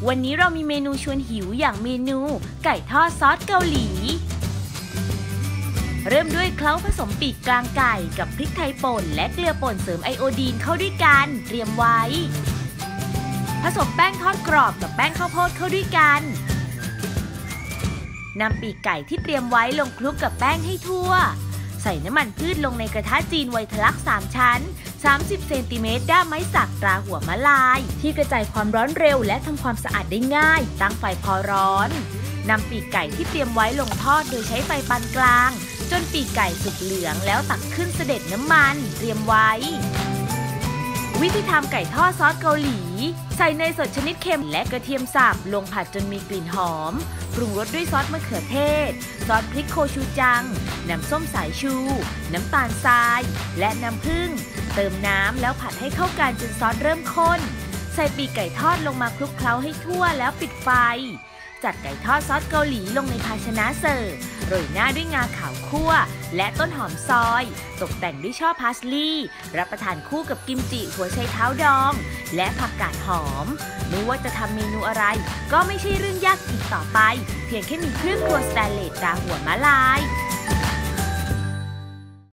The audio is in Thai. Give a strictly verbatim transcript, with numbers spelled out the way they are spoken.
วันนี้เรามีเมนูชวนหิวอย่างเมนูไก่ทอดซอสเกาหลีเริ่มด้วยเคล้าผสมปีกกลางไก่กับพริกไทยป่นและเกลือป่นเสริมไอโอดีนเข้าด้วยกันเตรียมไว้ผสมแป้งทอดกรอบกับแป้งข้าวโพดเข้าด้วยกันนำปีกไก่ที่เตรียมไว้ลงคลุกกับแป้งให้ทั่วใส่น้ำมันพืชลงในกระทะจีนไวทะลักสามชั้นสามสิบเซนติเมตรด้ามไม้สักตราหัวมะลายที่กระจายความร้อนเร็วและทำความสะอาดได้ง่ายตั้งไฟพอร้อนนำปีกไก่ที่เตรียมไว้ลงทอดโดยใช้ไฟปานกลางจนปีกไก่สุกเหลืองแล้วตักขึ้นเสด็จน้ำมันเตรียมไว้วิธีทำไก่ทอดซอสเกาหลีใส่เนยสดชนิดเค็มและกระเทียมสับลงผัดจนมีกลิ่นหอมปรุงรสด้วยซอสมะเขือเทศซอสพริกโคชูจังน้ำส้มสายชูน้ำตาลทรายและน้ำผึ้งเติมน้ำแล้วผัดให้เข้ากันจนซอสเริ่มข้นใส่ปีกไก่ทอดลงมาคลุกเคล้าให้ทั่วแล้วปิดไฟจัดไก่ทอดซอสเกาหลีลงในภาชนะเสิร์ฟโรยหน้าด้วยงาขาวคั่วและต้นหอมซอยตกแต่งด้วยช่อพาสลีย์รับประทานคู่กับกิมจิหัวไชเท้าดองและผักกาดหอมไม่ว่าจะทำเมนูอะไรก็ไม่ใช่เรื่องยากอีกต่อไปเพียงแค่มีเครื่องครัวสแตนเลสตราหัวมะลาย